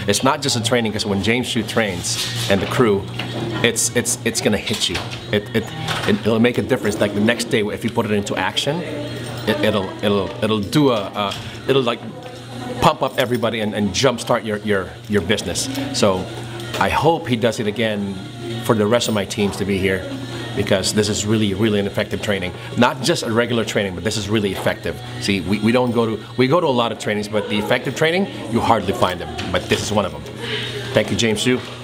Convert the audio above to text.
It's not just a training, because when James Hsu trains and the crew, it's gonna hit you. It'll make a difference. Like the next day, if you put it into action, it'll do it'll like pump up everybody and jumpstart your business. So I hope he does it again for the rest of my teams to be here, because this is really an effective training. Not just a regular training, but this is really effective. See, we go to a lot of trainings, but the effective training, you hardly find them. But this is one of them. Thank you, James Hsu.